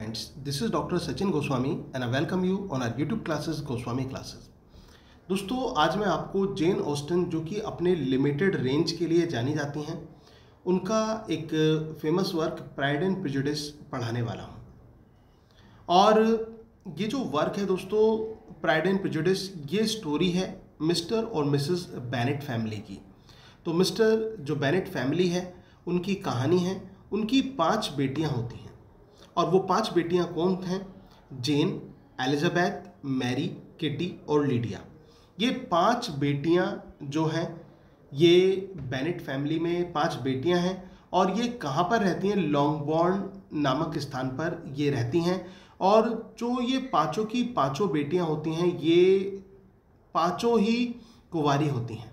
friends, this is Dr. Sachin Goswami and I welcome you on our YouTube classes Goswami Classes। दोस्तों आज मैं आपको Jane Austen जो कि अपने लिमिटेड रेंज के लिए जानी जाती हैं उनका एक famous work pride and prejudice पढ़ाने वाला हूँ। और ये जो वर्क है दोस्तों प्राइड एंड प्रेजुडिस, ये स्टोरी है मिस्टर और मिसेस बेनेट फैमिली की। तो मिस्टर जो बेनेट फैमिली है उनकी कहानी है। उनकी 5 बेटियां होती हैं और वो 5 बेटियां कौन हैं? जेन, एलिजाबेथ, मैरी, किटी और लीडिया। ये 5 बेटियां जो हैं ये बेनेट फैमिली में 5 बेटियां हैं और ये कहाँ पर रहती हैं? लॉन्गबॉर्न नामक स्थान पर ये रहती हैं। और जो ये पाँचों की पाँचों बेटियां होती हैं ये पाँचों ही कुंवारी होती हैं।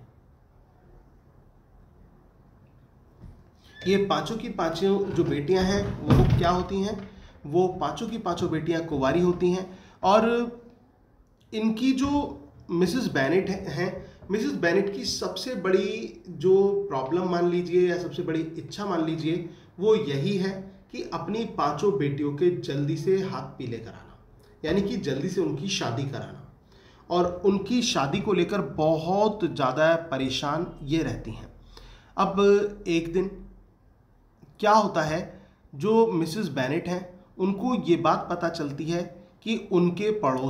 ये पाँचों की पाँचों जो बेटियां हैं वो क्या होती हैं? वो पाँचों की पाँचों बेटियां कुंवारी होती हैं। और इनकी जो मिसेस बेनेट हैं, मिसेस बेनेट की सबसे बड़ी जो प्रॉब्लम मान लीजिए या सबसे बड़ी इच्छा मान लीजिए वो यही है कि अपनी पाँचों बेटियों के जल्दी से हाथ पीले कराना, यानी कि जल्दी से उनकी शादी कराना। और उनकी शादी को लेकर बहुत ज़्यादा परेशान ये रहती हैं। अब एक दिन क्या होता है, जो मिसेस बेनेट हैं उनको ये बात पता चलती है कि उनके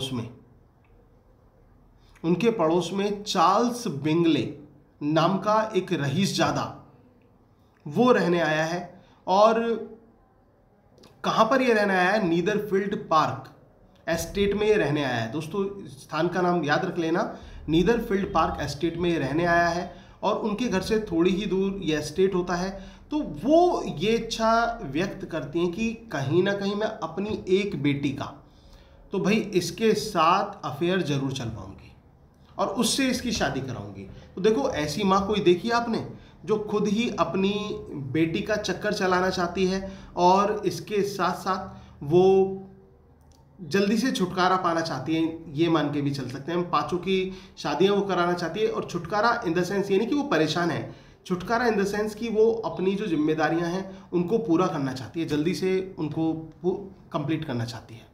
पड़ोस में चार्ल्स बिंगले नाम का एक रईसजादा वो रहने आया है। और कहाँ पर ये रहने आया है? नीदरफील्ड पार्क एस्टेट में ये रहने आया है। दोस्तों स्थान का नाम याद रख लेना, नीदरफील्ड पार्क एस्टेट में ये रहने आया है। और उनके घर से थोड़ी ही दूर ये एस्टेट होता है। तो वो ये इच्छा व्यक्त करती हैं कि कहीं ना कहीं मैं अपनी एक बेटी का तो भाई इसके साथ अफेयर जरूर चलवाऊंगी और उससे इसकी शादी कराऊंगी। तो देखो ऐसी माँ कोई देखी आपने जो खुद ही अपनी बेटी का चक्कर चलाना चाहती है और इसके साथ साथ वो जल्दी से छुटकारा पाना चाहती है। ये मान के भी चल सकते हैं हम, पाँचों की शादियां वो कराना चाहती है। और छुटकारा इन द सेंस ये नहीं कि वो परेशान है, छुटकारा इन द सेंस कि वो अपनी जो जिम्मेदारियां हैं उनको पूरा करना चाहती है, जल्दी से उनको कंप्लीट करना चाहती है।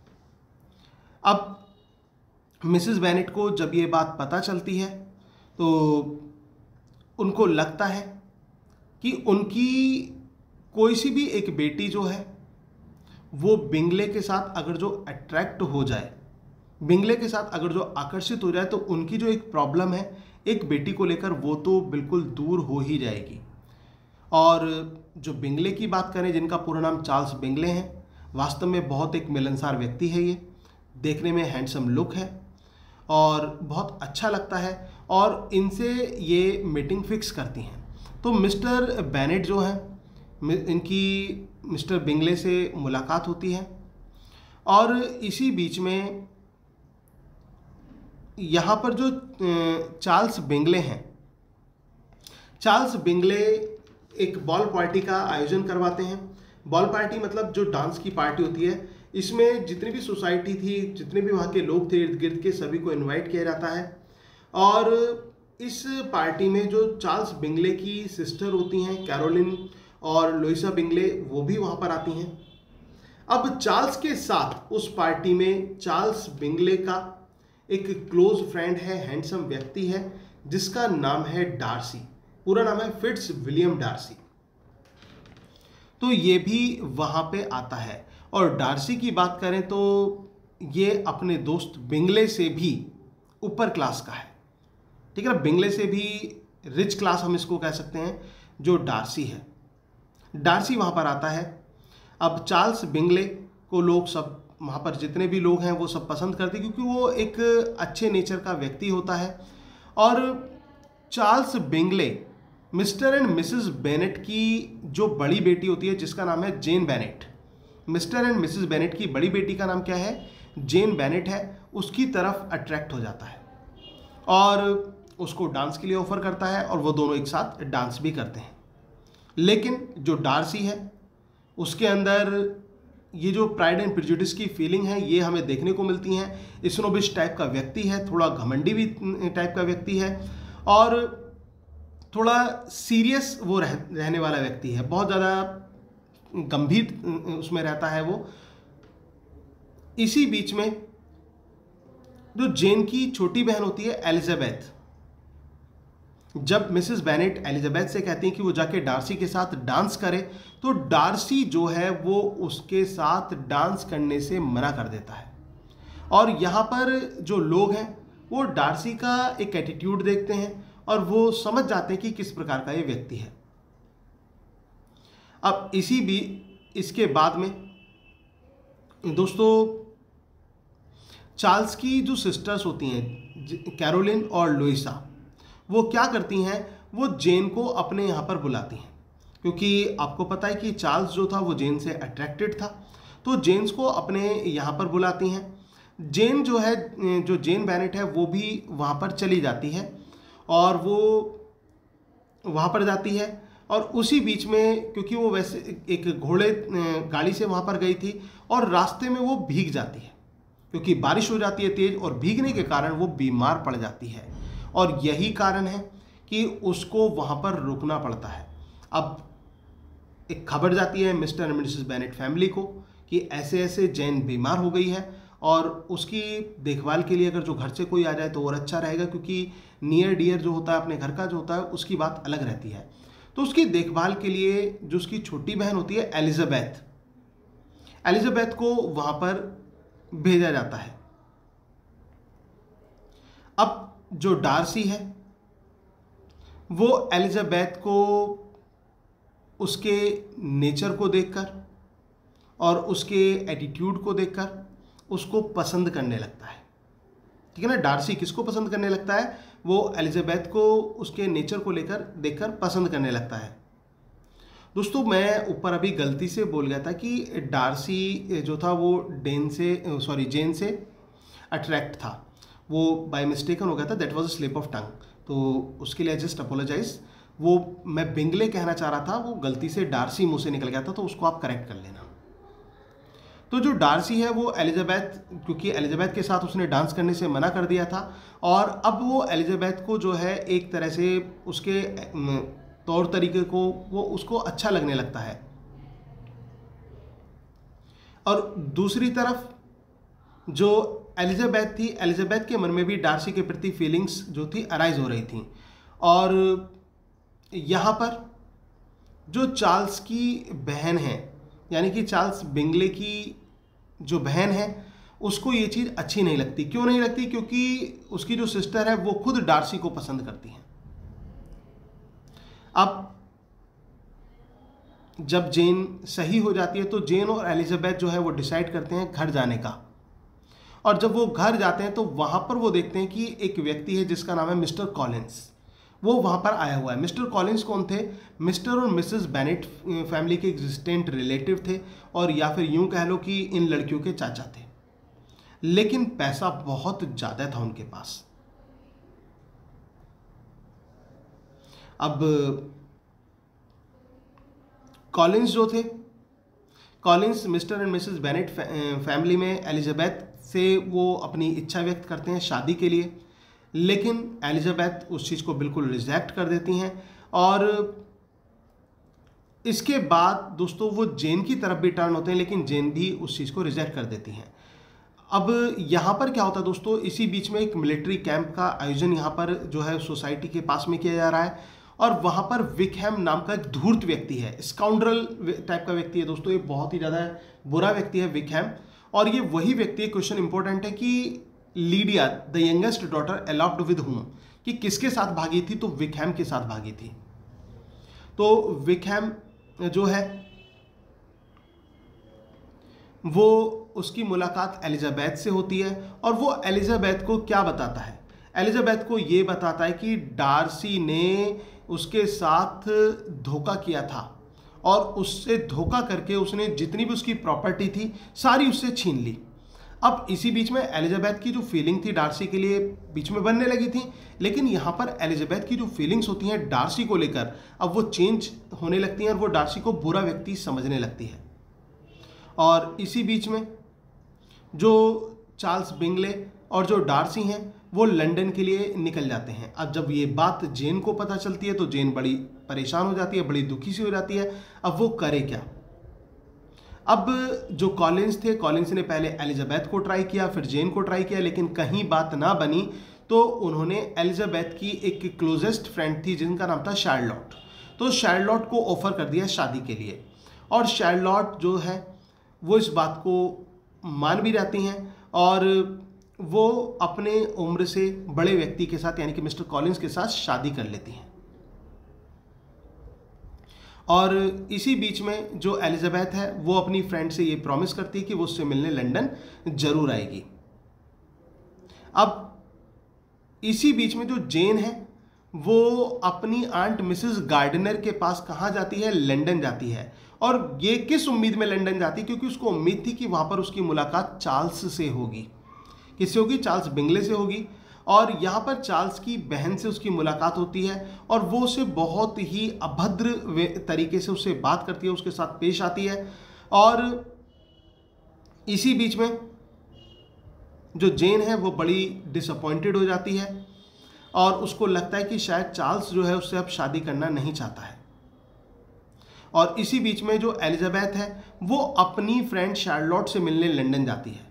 अब मिसेस बेनेट को जब ये बात पता चलती है तो उनको लगता है कि उनकी कोई सी भी एक बेटी जो है वो बिंगले के साथ अगर जो अट्रैक्ट हो जाए, बिंगले के साथ अगर जो आकर्षित हो जाए तो उनकी जो एक प्रॉब्लम है एक बेटी को लेकर वो तो बिल्कुल दूर हो ही जाएगी। और जो बिंगले की बात करें, जिनका पूरा नाम चार्ल्स बिंगले हैं, वास्तव में बहुत एक मिलनसार व्यक्ति है। ये देखने में हैंडसम लुक है और बहुत अच्छा लगता है और इनसे ये मीटिंग फिक्स करती हैं। तो मिस्टर बेनेट जो है इनकी मिस्टर बिंगले से मुलाकात होती है। और इसी बीच में यहाँ पर जो चार्ल्स बिंगले हैं, चार्ल्स बिंगले एक बॉल पार्टी का आयोजन करवाते हैं। बॉल पार्टी मतलब जो डांस की पार्टी होती है, इसमें जितनी भी सोसाइटी थी, जितने भी वहाँ के लोग थे इर्द गिर्द के, सभी को इनवाइट किया जाता है। और इस पार्टी में जो चार्ल्स बिंगले की सिस्टर होती हैं कैरोलिन और लुइसा बिंगले, वो भी वहाँ पर आती हैं। अब चार्ल्स के साथ उस पार्टी में चार्ल्स बिंगले का एक क्लोज फ्रेंड है, हैंडसम व्यक्ति है जिसका नाम है डार्सी। पूरा नाम है फिट्स विलियम डार्सी। तो ये भी वहाँ पे आता है। और डार्सी की बात करें तो ये अपने दोस्त बिंगले से भी ऊपर क्लास का है, ठीक है ना, बिंगले से भी रिच क्लास हम इसको कह सकते हैं। जो डार्सी है, डार्सी वहाँ पर आता है। अब चार्ल्स बिंगले को लोग सब, वहाँ पर जितने भी लोग हैं वो सब पसंद करते हैं क्योंकि वो एक अच्छे नेचर का व्यक्ति होता है। और Charles Bingley Mr and Mrs Bennet की जो बड़ी बेटी होती है जिसका नाम है Jane Bennet, Mr and Mrs Bennet की बड़ी बेटी का नाम क्या है? जेन बेनेट है। उसकी तरफ अट्रैक्ट हो जाता है और उसको डांस के लिए ऑफर करता है और वो दोनों एक साथ डांस भी करते हैं। लेकिन जो डार्सी है उसके अंदर ये जो प्राइड एंड प्रेजुडिस की फीलिंग है ये हमें देखने को मिलती है। स्नोबिश टाइप का व्यक्ति है, थोड़ा घमंडी भी टाइप का व्यक्ति है और थोड़ा सीरियस वो रहने वाला व्यक्ति है, बहुत ज़्यादा गंभीर उसमें रहता है वो। इसी बीच में जो जेन की छोटी बहन होती है एलिजाबेथ, जब मिसेस बेनेट एलिजाबेथ से कहती हैं कि वो जाके डार्सी के साथ डांस करे, तो डार्सी जो है वो उसके साथ डांस करने से मना कर देता है। और यहाँ पर जो लोग हैं वो डार्सी का एक एटीट्यूड देखते हैं और वो समझ जाते हैं कि किस प्रकार का ये व्यक्ति है। अब इसके बाद में दोस्तों चार्ल्स की जो सिस्टर्स होती हैं कैरोलिन और लुइसा, वो क्या करती हैं, वो जेन को अपने यहाँ पर बुलाती हैं, क्योंकि आपको पता है कि चार्ल्स जो था वो जेन से अट्रैक्टेड था, तो जेन्स को अपने यहाँ पर बुलाती हैं। जेन जो है, जो जेन बेनेट है, वो भी वहाँ पर चली जाती है और वो वहाँ पर जाती है। और उसी बीच में, क्योंकि वो वैसे एक घोड़े गाड़ी से वहाँ पर गई थी और रास्ते में वो भीग जाती है, क्योंकि बारिश हो जाती है तेज, और भीगने के कारण वो बीमार पड़ जाती है और यही कारण है कि उसको वहाँ पर रुकना पड़ता है। अब एक खबर जाती है Mr and Mrs Bennet family को कि ऐसे ऐसे जैन बीमार हो गई है और उसकी देखभाल के लिए अगर जो घर से कोई आ जाए तो और अच्छा रहेगा, क्योंकि नियर डियर जो होता है, अपने घर का जो होता है, उसकी बात अलग रहती है। तो उसकी देखभाल के लिए जो उसकी छोटी बहन होती है एलिजाबेथ को वहाँ पर भेजा जाता है। अब जो डार्सी है वो एलिजाबेथ को उसके नेचर को देखकर और उसके एटीट्यूड को देखकर उसको पसंद करने लगता है। ठीक है ना, डार्सी किसको पसंद करने लगता है, वो एलिजाबेथ को उसके नेचर को लेकर देखकर पसंद करने लगता है। दोस्तों मैं ऊपर अभी गलती से बोल गया था कि डार्सी जो था वो जेन से अट्रैक्ट था, वो बाय मिस्टेकन हो गया था, that was a slip of tongue, तो उसके लिए जस्ट अपोलोजाइज। वो मैं बिंगले कहना चाह रहा था, वो गलती से डार्सी मुंह से निकल गया था, तो उसको आप करेक्ट कर लेना। तो जो डार्सी है वो एलिजाबेथ, क्योंकि एलिजाबेथ के साथ उसने डांस करने से मना कर दिया था, और अब वो एलिजाबेथ को जो है एक तरह से उसके तौर तरीके को वो उसको अच्छा लगने लगता है। और दूसरी तरफ जो एलिजाबेथ थी, एलिजाबेथ के मन में भी डार्सी के प्रति फीलिंग्स जो थी अराइज हो रही थी। और यहाँ पर जो चार्ल्स की बहन है, यानी कि चार्ल्स बिंगले की जो बहन है, उसको ये चीज़ अच्छी नहीं लगती। क्यों नहीं लगती, क्योंकि उसकी जो सिस्टर है वो खुद डार्सी को पसंद करती हैं। अब जब जेन सही हो जाती है तो जेन और एलिजाबेथ जो है वो डिसाइड करते हैं घर जाने का, और जब वो घर जाते हैं तो वहाँ पर वो देखते हैं कि एक व्यक्ति है जिसका नाम है मिस्टर कॉलिंस, वो वहाँ पर आया हुआ है। मिस्टर कॉलिंस कौन थे, मिस्टर और मिसेस बेनेट फैमिली के एग्जिस्टेंट रिलेटिव थे, और या फिर यूँ कह लो कि इन लड़कियों के चाचा थे, लेकिन पैसा बहुत ज़्यादा था उनके पास। अब कॉलिंस जो थे, Collins Mr and Mrs Bennet family में एलिजाबेथ से वो अपनी इच्छा व्यक्त करते हैं शादी के लिए, लेकिन एलिजाबेथ उस चीज़ को बिल्कुल रिजेक्ट कर देती हैं। और इसके बाद दोस्तों वो जेन की तरफ भी टर्न होते हैं, लेकिन जेन भी उस चीज़ को रिजेक्ट कर देती हैं। अब यहाँ पर क्या होता है दोस्तों, इसी बीच में एक मिलिट्री कैंप का आयोजन यहाँ पर जो है सोसाइटी के पास में किया जा रहा है, और वहाँ पर विकहैम नाम का एक धूर्त व्यक्ति है, स्काउंड्रल टाइप का व्यक्ति है दोस्तों, ये बहुत ही ज़्यादा बुरा व्यक्ति है विकहैम। और ये वही व्यक्ति है, क्वेश्चन इंपॉर्टेंट है, कि Lydia the youngest daughter eloped with whom, कि किसके साथ भागी थी, तो विकहैम के साथ भागी थी। तो विकहैम जो है वो उसकी मुलाकात एलिजाबेथ से होती है, और वो एलिजाबेथ को क्या बताता है, एलिजाबेथ को ये बताता है कि डार्सी ने उसके साथ धोखा किया था, और उससे धोखा करके उसने जितनी भी उसकी प्रॉपर्टी थी सारी उससे छीन ली। अब इसी बीच में एलिजाबेथ की जो फीलिंग थी डार्सी के लिए बीच में बनने लगी थी, लेकिन यहाँ पर एलिजाबेथ की जो फीलिंग्स होती हैं डार्सी को लेकर, अब वो चेंज होने लगती हैं और वो डार्सी को बुरा व्यक्ति समझने लगती है। और इसी बीच में जो चार्ल्स बिंगले और जो डार्सी हैं वो लंदन के लिए निकल जाते हैं। अब जब ये बात जेन को पता चलती है तो जेन बड़ी परेशान हो जाती है, बड़ी दुखी सी हो जाती है। अब वो करे क्या, अब जो कॉलिंस थे, कॉलिंस ने पहले एलिजाबेथ को ट्राई किया, फिर जेन को ट्राई किया, लेकिन कहीं बात ना बनी तो उन्होंने एलिजाबेथ की एक क्लोजेस्ट फ्रेंड थी जिनका नाम था शार्लोट, तो शार्लोट को ऑफर कर दिया शादी के लिए। और शार्लोट जो है वो इस बात को मान भी जाती हैं और वो अपने उम्र से बड़े व्यक्ति के साथ यानी कि मिस्टर कॉलिंस के साथ शादी कर लेती हैं। और इसी बीच में जो एलिजाबेथ है वो अपनी फ्रेंड से ये प्रॉमिस करती है कि वो उससे मिलने लंदन जरूर आएगी। अब इसी बीच में जो जेन है वो अपनी आंट मिसेस गार्डनर के पास कहाँ जाती है, लंदन जाती है। और ये किस उम्मीद में लंदन जाती है, क्योंकि उसको उम्मीद थी कि वहाँ पर उसकी मुलाकात चार्ल्स से होगी। किससे होगी? चार्ल्स बिंगले से होगी। और यहाँ पर चार्ल्स की बहन से उसकी मुलाकात होती है और वो उसे बहुत ही अभद्र तरीके से उससे बात करती है, उसके साथ पेश आती है। और इसी बीच में जो जेन है वो बड़ी डिसअपॉइंटेड हो जाती है और उसको लगता है कि शायद चार्ल्स जो है उससे अब शादी करना नहीं चाहता है। और इसी बीच में जो एलिजाबेथ है वो अपनी फ्रेंड शार्लोट से मिलने लंदन जाती है।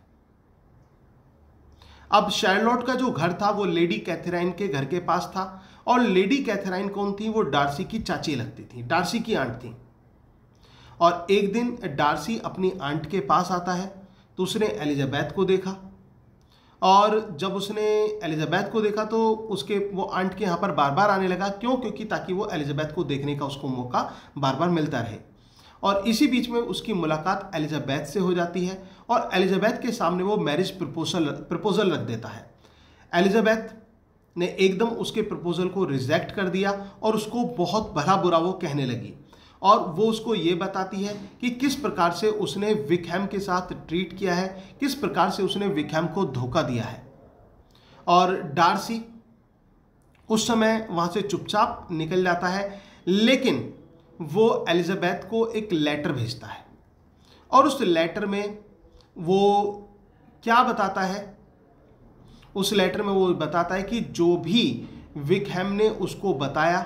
अब शार्लोट का जो घर था वो लेडी कैथरीन के घर के पास था और लेडी कैथरीन कौन थी? वो डार्सी की चाची लगती थी, डार्सी की आंट थी। और एक दिन डार्सी अपनी आंट के पास आता है तो उसने एलिजाबेथ को देखा और जब उसने एलिजाबेथ को देखा तो उसके वो आंट के यहाँ पर बार बार आने लगा। क्यों? क्योंकि ताकि वो एलिजाबेथ को देखने का उसको मौका बार बार मिलता रहे। और इसी बीच में उसकी मुलाकात एलिजाबेथ से हो जाती है और एलिजाबेथ के सामने वो मैरिज प्रपोजल रख देता है। एलिजाबेथ ने एकदम उसके प्रपोजल को रिजेक्ट कर दिया और उसको बहुत भला बुरा वो कहने लगी और वो उसको ये बताती है कि किस प्रकार से उसने विकहैम के साथ ट्रीट किया है, किस प्रकार से उसने विकहैम को धोखा दिया है। और डार्सी उस समय वहाँ से चुपचाप निकल जाता है, लेकिन वो एलिजाबेथ को एक लेटर भेजता है और उस लेटर में वो क्या बताता है? उस लेटर में वो बताता है कि जो भी विकहैम ने उसको बताया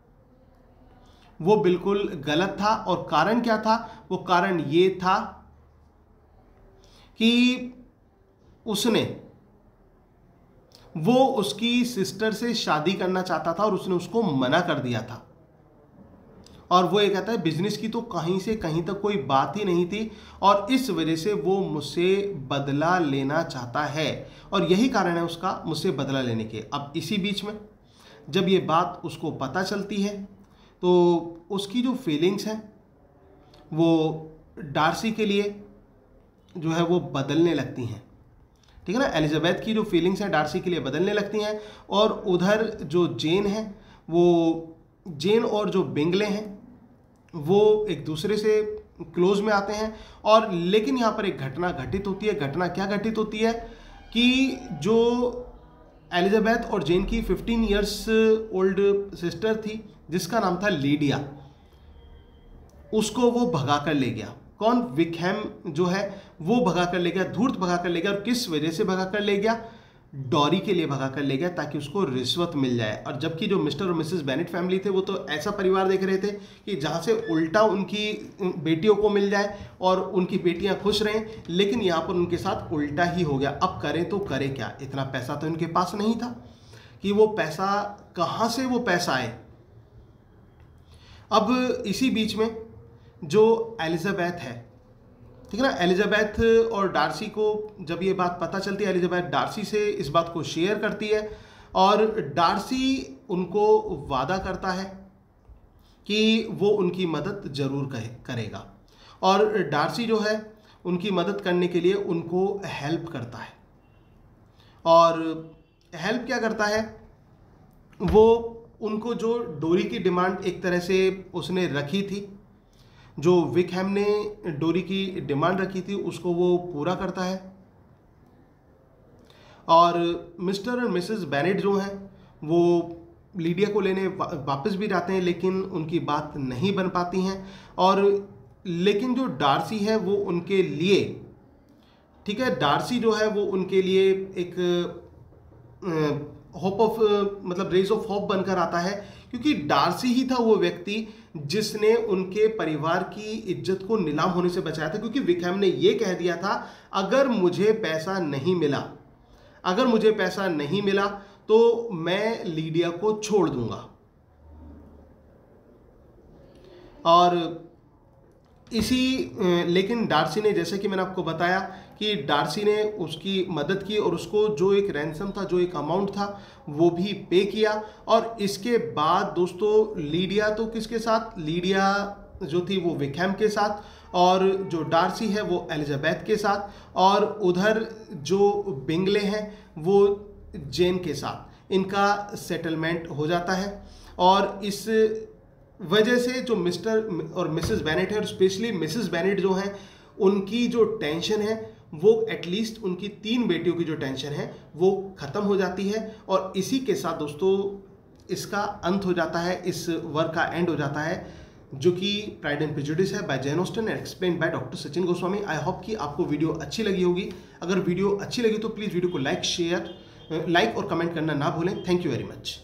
वो बिल्कुल गलत था। और कारण क्या था? वो कारण ये था कि वो उसकी सिस्टर से शादी करना चाहता था और उसने उसको मना कर दिया था। और वो ये कहता है बिजनेस की तो कहीं से कहीं तक कोई बात ही नहीं थी और इस वजह से वो मुझसे बदला लेना चाहता है और यही कारण है उसका मुझसे बदला लेने के। अब इसी बीच में जब ये बात उसको पता चलती है तो उसकी जो फीलिंग्स हैं वो डार्सी के लिए जो है वो बदलने लगती हैं। ठीक है ना? एलिजाबेथ की जो फीलिंग्स हैं डार्सी के लिए बदलने लगती हैं और उधर जो जेन है वो जेन और जो बिंगले हैं वो एक दूसरे से क्लोज में आते हैं। और लेकिन यहाँ पर एक घटना घटित होती है। घटना क्या घटित होती है कि जो एलिजाबेथ और जेन की 15 इयर्स ओल्ड सिस्टर थी जिसका नाम था लीडिया, उसको वो भगा कर ले गया। कौन? विकहैम जो है वो भगा कर ले गया, धूर्त भगा कर ले गया। और किस वजह से भगा कर ले गया? डॉरी के लिए भगा कर ले गया ताकि उसको रिश्वत मिल जाए। और जबकि जो मिस्टर और मिसेस बेनेट फैमिली थे वो तो ऐसा परिवार देख रहे थे कि जहाँ से उल्टा उनकी बेटियों को मिल जाए और उनकी बेटियाँ खुश रहें, लेकिन यहाँ पर उनके साथ उल्टा ही हो गया। अब करें तो करें क्या? इतना पैसा तो इनके पास नहीं था कि वो पैसा कहाँ से वो पैसा आए। अब इसी बीच में जो एलिजाबेथ है, ठीक है ना, एलिजाबेथ और डार्सी को जब ये बात पता चलती है, एलिजाबेथ डार्सी से इस बात को शेयर करती है और डार्सी उनको वादा करता है कि वो उनकी मदद ज़रूर करेगा। और डार्सी जो है उनकी मदद करने के लिए उनको हेल्प करता है। और हेल्प क्या करता है? वो उनको जो डोरी की डिमांड एक तरह से उसने रखी थी, जो विकहैम ने डोरी की डिमांड रखी थी, उसको वो पूरा करता है। और मिस्टर और मिसेस बेनेट जो हैं वो लीडिया को लेने वापस भी जाते हैं, लेकिन उनकी बात नहीं बन पाती हैं। और लेकिन जो डार्सी है वो उनके लिए, ठीक है, डार्सी जो है वो उनके लिए एक होप ऑफ मतलब रेज ऑफ होप बनकर आता है, क्योंकि डार्सी ही था वो व्यक्ति जिसने उनके परिवार की इज्जत को नीलाम होने से बचाया था, क्योंकि विकहैम ने ये कह दिया था अगर मुझे पैसा नहीं मिला तो मैं लीडिया को छोड़ दूंगा। और लेकिन डार्सी ने, जैसे कि मैंने आपको बताया कि डार्सी ने उसकी मदद की और उसको जो एक रैंसम था, जो एक अमाउंट था, वो भी पे किया। और इसके बाद दोस्तों लीडिया तो किसके साथ, लीडिया जो थी वो विकहैम के साथ, और जो डार्सी है वो एलिजाबेथ के साथ, और उधर जो बिंगले हैं वो जेन के साथ इनका सेटलमेंट हो जाता है। और इस वजह से जो मिस्टर और मिसेस बेनेट है, और स्पेशली मिसेस बेनेट जो है, उनकी जो टेंशन है वो एटलीस्ट उनकी 3 बेटियों की जो टेंशन है वो ख़त्म हो जाती है। और इसी के साथ दोस्तों इसका अंत हो जाता है, इस वर्क का एंड हो जाता है, जो कि प्राइड एंड प्रेजुडिस है by Jane Austen and explained by doctor Sachin Goswami. I hope कि आपको वीडियो अच्छी लगी होगी। अगर वीडियो अच्छी लगी तो प्लीज़ वीडियो को लाइक और कमेंट करना ना भूलें। Thank you very much.